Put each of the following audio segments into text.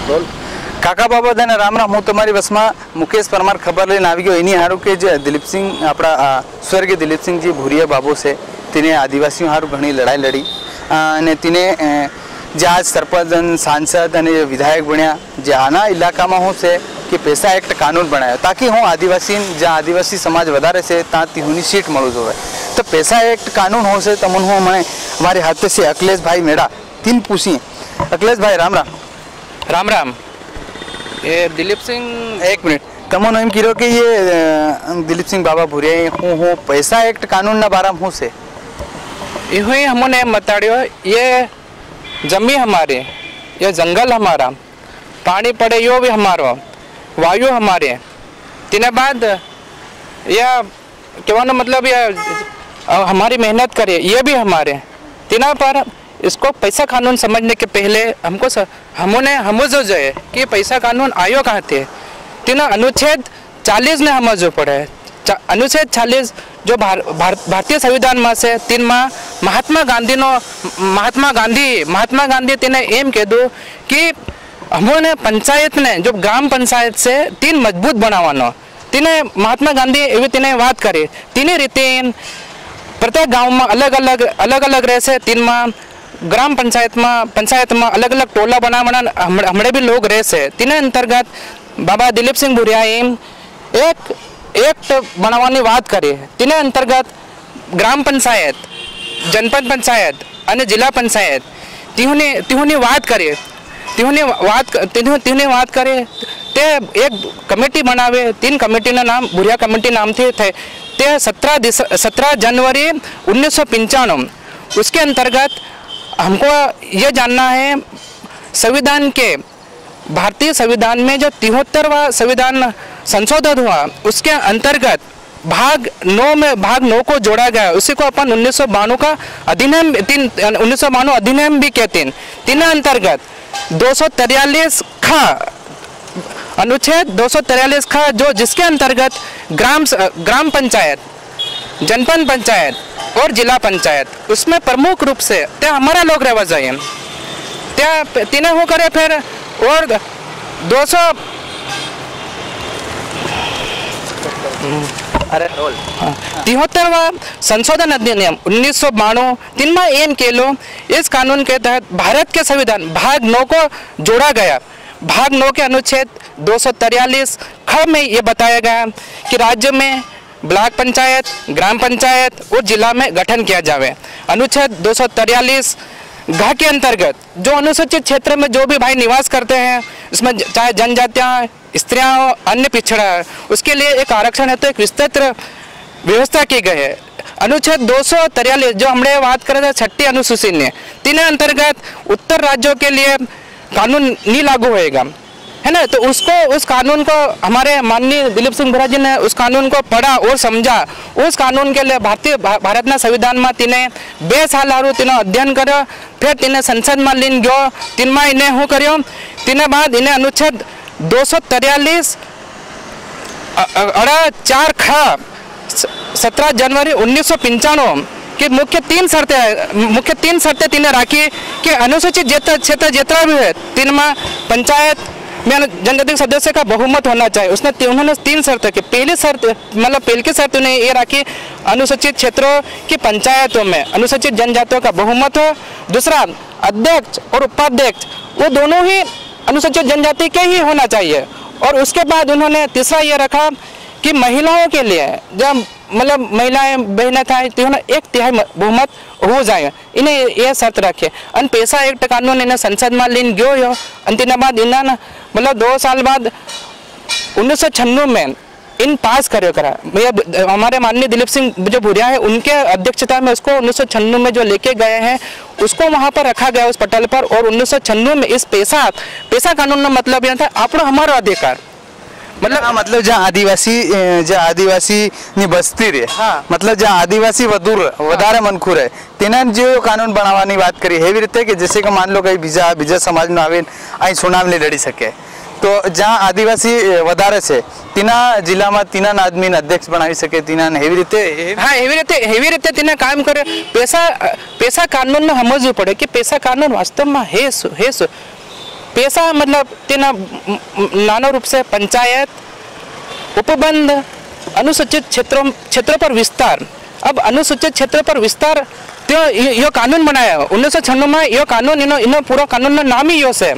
બોલ કાકા બાબા ને રામ રામ। હું તમારી બસમાં મુકેશ પરમાર ખબર લઈને આવી ગયો એની હારું કે જે દિલીપસિંહ આપણા સ્વર્ગીય દિલીપસિંહજી ભુરિયા બાબુ છે તેને આદિવાસીઓ હારું ઘણી લડાઈ લડી અને તેને જે આજ સરપંચ सांसद અને વિધાયક બન્યા। જે આના ઇલાકામાં શું છે કે પૈસા એક્ટ કાનૂન બનાવ્યો ताकि હું આદિવાસી જ્યાં આદિવાસી સમાજ વધારે છે ત્યાં તેની સીટ મળવું જોઈએ। तो पैसा एक्ट कानून हो से तमन हो मैं हमारे हाथ से अखिलेश भाई मेरा तीन पूछिए। अखिलेश भाई राम राम। राम राम। ये दिलीप सिंह एक मिनट तमन एम कीरो कि ये दिलीप सिंह बाबा भुरिया हूँ पैसा एक्ट कानून ना बारा हूँ से ये हमने बताड़ियो। ये जमी हमारे, ये जंगल हमारा, पानी पड़े यो भी हमारो, वायु हमारे। तीन बाद यह कहना मतलब ये हमारी मेहनत करे ये भी हमारे तीना पर। इसको पैसा कानून समझने के पहले हमको समझो जाए कि पैसा कानून आयो कहाँ थे। तीना अनुच्छेद 40 में समझो पड़े। अनुच्छेद 40 जो भारतीय संविधान में से तीन में महात्मा गांधी तीने एम कह दो कि हमने पंचायत ने जो ग्राम पंचायत से तीन मजबूत बनावानो। तीने महात्मा गांधी एवं तीने बात करे तीन रीते प्रत्येक गांव में अलग अलग रहे से। तीन में ग्राम पंचायत में अलग अलग टोला बना हमने भी लोग रहे से। तीन अंतर्गत बाबा दिलीप सिंह भुरिया एक बनावानी बात करे। तीन अंतर्गत ग्राम पंचायत, जनपद पंचायत और जिला पंचायत तिहुनी बात करे। तिहुनी बात करे ते एक कमेटी बनावे। तीन कमेटी ना नाम भुरिया कमेटी नाम थे ते 17 जनवरी 1995। उसके अंतर्गत हमको ये जानना है संविधान के भारतीय संविधान में जो 73वां संविधान संशोधन हुआ उसके अंतर्गत भाग 9 को जोड़ा गया। उसी को अपन 1992 का अधिनियम 1992 अधिनियम भी कहते हैं। तीन अंतर्गत 243 खा अनुच्छेद 243 खा जो जिसके अंतर्गत ग्राम पंचायत, जनपद पंचायत और जिला पंचायत उसमें प्रमुख रूप से त्या हमारा लोग रहवा जाए। त्या तीनों हो करे फिर और 273वां संशोधन अधिनियम 1992 तीन में एम के लो। इस कानून के तहत भारत के संविधान भाग 9 को जोड़ा गया। भाग 9 के अनुच्छेद 243 ख में ये बताया गया कि राज्य में ब्लॉक पंचायत, ग्राम पंचायत और जिला में गठन किया जावे। अनुच्छेद 243 घ के अंतर्गत जो अनुसूचित क्षेत्र में जो भी भाई निवास करते हैं उसमें चाहे जनजातियां, स्त्रियां हो, अन्य पिछड़ा है उसके लिए एक आरक्षण है तो एक विस्तृत व्यवस्था की गई है। अनुच्छेद 243 जो हमने बात करे थे 6ठी अनुसूची ने तीन अंतर्गत उत्तर राज्यों के लिए कानून नहीं लागू होएगा है ना। तो उसको उस कानून को हमारे माननीय दिलीप सिंह भुरिया जी ने उस कानून को पढ़ा और समझा। उस कानून के लिए भारत ना संविधान में तीने 2 साल हारू तीनों अध्ययन करो। फिर तीने संसद में लीन गयो। तीन में इन्हें हूँ करो। तीन बाद इन्हें अनुच्छेद 243 4 ख 17 जनवरी 1995 कि मुख्य तीन शर्तें तीने राखी कि अनुसूचित क्षेत्र जितना भी है तीन में पंचायत में जनजाति सदस्य का बहुमत होना चाहिए। उन्होंने 3 शर्तें की। पहली शर्त मतलब पहली की शर्त उन्हें ये राखी अनुसूचित क्षेत्रों की पंचायतों में अनुसूचित जनजातियों का बहुमत हो। दूसरा अध्यक्ष और उपाध्यक्ष वो दोनों ही अनुसूचित जनजाति के ही होना चाहिए। और उसके बाद उन्होंने तीसरा ये रखा कि महिलाओं के लिए जब मतलब महिलाएं बहनें था तो 1/3 बहुमत हो जाए। इन्हें ये शर्त रखे। अन पैसा एक्ट कानून इन्हें संसद में लीन गयो हो। अंतिम बाद इन्हें मतलब 2 साल बाद 1996 में इन पास करा। हमारे माननीय दिलीप सिंह जो भुरिया है उनके अध्यक्षता में उसको 1996 में जो लेके गए हैं उसको वहाँ पर रखा गया उस पटल पर। और 1996 में इस पैसा कानून का मतलब यह था आपनो हमारा अधिकार मतलब जहाँ आदिवासी ની બસ્તી રે मतलब जहाँ आदिवासी વધારે મનખું રહે તેના જે કાનૂન બનાવવાની વાત કરી એવી રીતે કે जैसे કે मान लो कई બીજા સમાજનો આવીને અહીં સુનાવણી લડી શકે तो जहाँ आदिवासी વધારે છે તેના જિલ્લામાં તેના આદમીને અધ્યક્ષ બનાવી શકે તેના એવી રીતે એવી રીતે તેને કામ કરે। पैसा कानून ने समझવું પડે कि पैसा कानून वास्तव में है पैसा मतलब तेना नानो रूप से पंचायत उपबंध अनुसूचित क्षेत्रों पर विस्तार। अब अनुसूचित क्षेत्र पर विस्तार तो यो कानून बनाया 1996 में। यो कानून इनो पूरा कानून ना नाम ही यो से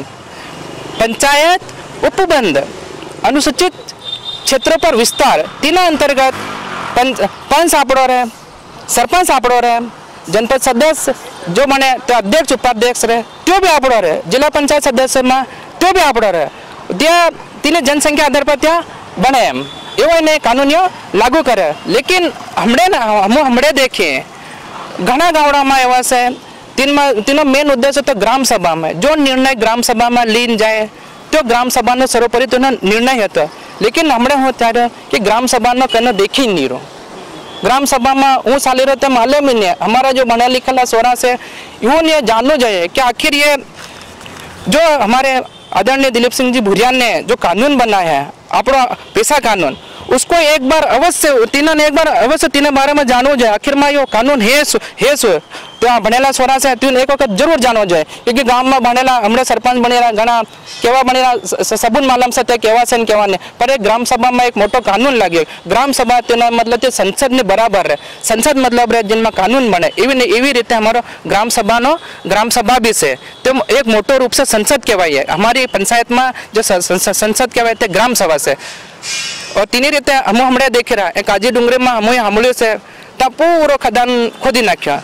पंचायत उपबंध अनुसूचित क्षेत्र पर विस्तार। तीना अंतर्गत पंच आपड़ो रहे, सरपंच आपड़ो रहे, जनपद सदस्य जो बने तो अध्यक्ष उपाध्यक्ष रहे तो भी आपड़ो रहे, जिला पंचायत सदस्य में तो भी आपड़ो रहे। त्या तीने जनसंख्या आधार पर त्या बने एम एवं ने कानून लागू करे। लेकिन हमने देखे घना गावड़ा में एवं से तीनों मेन उद्देश्य तो ग्राम सभा में जो निर्णय ग्राम सभा में लीन जाए तो ग्राम सभा नो सर्वोपरि तो निर्णय होता। लेकिन हमने हो त्यारे कि ग्राम सभा नो कने देखी नहीं रो। ग्राम सभा में हूँ साली रहे मालूम ही नहीं। हमारा जो बना लिखा सोरा से यूँ ये जानना चाहिए कि आखिर ये जो हमारे आदरणीय दिलीप सिंह जी भुरिया ने जो कानून बनाया है अपना पैसा कानून, उसको एक बार अवश्य तीन बारे में जानो जाए। आखिर में यो कानून है तो बनेला सोरा से एक वक्त जरूर जानो जाए। क्योंकि गांव में बनेला हमने सरपंच बनेला घना केवा बनेला सबून मालूम से केवा से केवा ने, पर एक ग्राम सभा में एक मोटो कानून लगे। ग्राम सभा तेना मतलब संसद ने बराबर है। संसद मतलब है जिनमें कानून बने एवी रीते हमारो ग्राम सभा भी से तो एक मोटो रूप से संसद कहवाई है। हमारी पंचायत में जो संसद कहवाई थे ग्राम सभा से। और तीन रीते हमने देखे रहा एक काजी डूंगरी में हमले से पूरा खदान खोदी नाख्या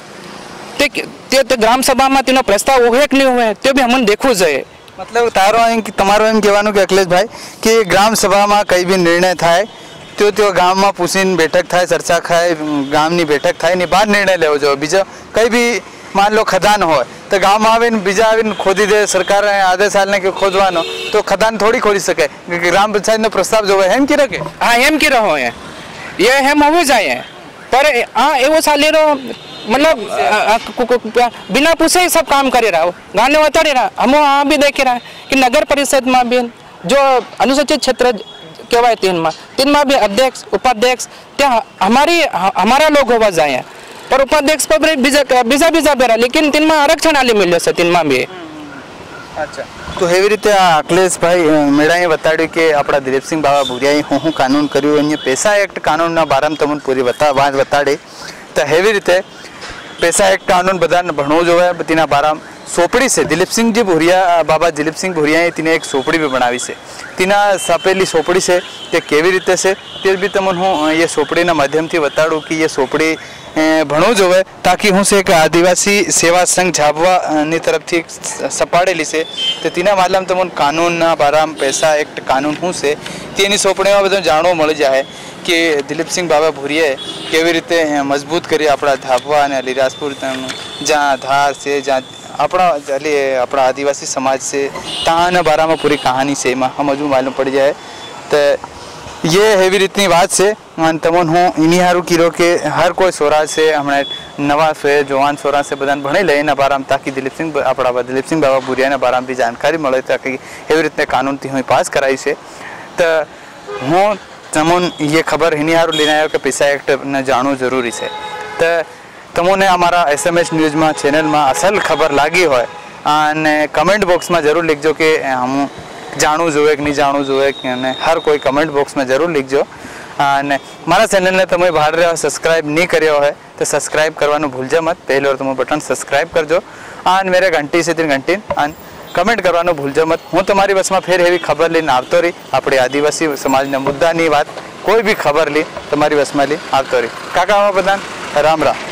तो ग्राम सभा में तीनों प्रस्ताव हुए कि नहीं हुए तो भी हमने देखो जाए। मतलब तारो तमारो एम कहेवानुं के अखिलेश भाई कि ग्राम सभा में कई भी निर्णय थाय तो गाम में पूछीने बैठक थाय, चर्चा थाय, गामनी बैठक थाय, बार निर्णय लेवो जोईए। बीजो कई भी मान लो खदान हो तो गाँव में आवीने बीजा आवीने खोदी दे, सरकार आदेश आलने के खोदवानो तो खदान थोड़ी खोदी सके। ग्राम पंचायत नो प्रस्ताव जो है हेम की रखे। हाँ हेम की रहो है ये हेम होवे जाए। पर हाँ एवं साले रो मतलब बिना पूछे ही सब काम करे रहा गाने बताड़े रहा। हम वहाँ भी देखे रहा कि नगर परिषद में भी जो अनुसूचित क्षेत्र कहवाय तीन में भी अध्यक्ष उपाध्यक्ष त्या हमारा लोग होवा जाए। पर उपाध्यक्ष पर बीजा बेरा लेकिन तीन में आरक्षण आली मिले से तीन में भी। अच्छा तो एवी रीते अखिलेश भाई मेड़ाए बताड्યું કે આપણા દિલીપસિંહ બાવા ભુરિયાએ હું કાનૂન કર્યું અને પૈસા એક્ટ કાનૂનના બારામાં તમને પૂરી વાત બતાડી તો એવી રીતે पैसा एक्ट कानून बधाने भणवू जोईए। तेना बाराम सोपड़ी से दिलीप सिंह जी भुरिया बाबा दिलीप सिंह भुरियाए तीने एक सोपड़ी भी बनावी से। तीना छापेली सोपड़ी से ते केवी रीते से ते भी तमने हूँ ये सोपड़ीना माध्यमथी बताडूँ कि ये सोपड़ी भणवू जोईए ताकि हूँ से एक आदिवासी सेवा संघ झाबवानी तरफथी सपाड़ेली से तो तीना माध्यम तमने कानूनना बाराम पैसा एक्ट कानून हूँ से तेनी सोपड़ीमां बधुं जाणवा मळी जाए कि दिलीप सिंह बाबा भुरियाए केवी रीते मजबूत करी अपना धाबवा अने अलीराजपुर जहाँ धार से जहाँ अपना आदिवासी समाज से तहाँ बारा में पूरी कहानी से हम हजू मालूम पड़ जाए। तो ये हेवी रीतनी बात से तमन हूँ इन्हीं हारू कीरो के हर कोई सोरा से हमने नवा से जवान सोरा से बधाने भणी ले बारा में ताकि दिलीप सिंह बाबा भुरिया बारा में भी जानकारी मळे ताकि एवी रीते कानून थी पास कराई से। तो हूँ तमोन ये खबर हिनी हारू लेने आयो कि पैसा एक्ट ने जाणવું जरूरी है। तो तमोने अमारा SMS न्यूज में चैनल में असल खबर लागी होय अने कमेंट बॉक्स में जरूर लिखजो कि हम जाणવું जोईए कि नहीं जाणવું जोईए कि हर कोई कमेंट बॉक्स में जरूर लिखजो। अने मारा चैनल ने तमे बहार रहो सब्सक्राइब नहीं कर्यो है तो सब्सक्राइब करवानुं भूलजो मत। पहले और तुम बटन सब्सक्राइब करजो अने मेरे घंटी से 3 घंटी कमेंट करवानुं भूलजो मत। हूँ तमारी बस में फेर एवी खबर लईने आवतो रही अपनी आदिवासी समाजना मुद्दानी बात कोई भी खबर ली तमारी बस में ली आवतो रही। काका प्रधान राम राम।